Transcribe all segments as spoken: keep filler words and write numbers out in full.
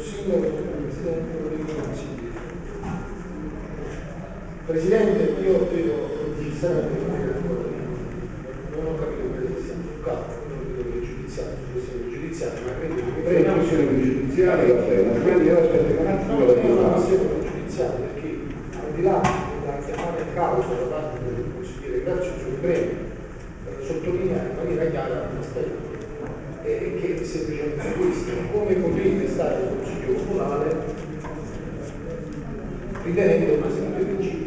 Sindaco, Presidente del Consiglio. Presidente, io devo sinceramente non ho capito perché sia toccato, non vedo che giudiziario, questione giudiziaria, ma credo che prima questione giudiziaria, va bene, quindi io aspetto un attimo no, la è una questione giudiziaria, perché al di là della chiamata in causa da parte del consigliere Grazioso, premo per sottolineare in maniera chiara un aspetto, eh, che è semplicemente questo: come potete stare al Consiglio Comunale ritenendo una serie legittimo.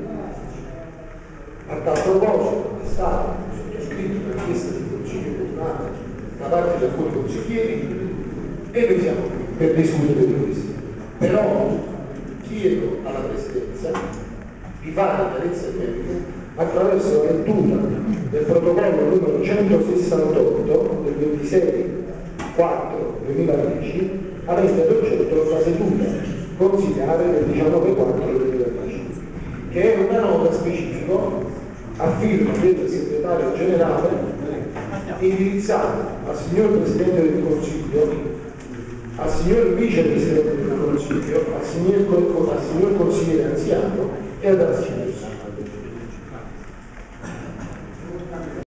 A tal proposito è stata sottoscritta una richiesta del Consiglio Comunale da parte di alcuni consiglieri e noi siamo qui per discutere di questo. Però chiedo alla Presidenza di fare chiarezza in merito attraverso la lettura del protocollo numero centosessantotto del ventisei quattro duemiladieci avente ad oggetto la seduta consigliare del diciannove quattro duemiladieci, che è una nota specifica a firma del segretario generale indirizzata al signor Presidente del Consiglio, al signor Vicepresidente del Consiglio, al signor, al signor Consigliere anziano e ad Arsimus.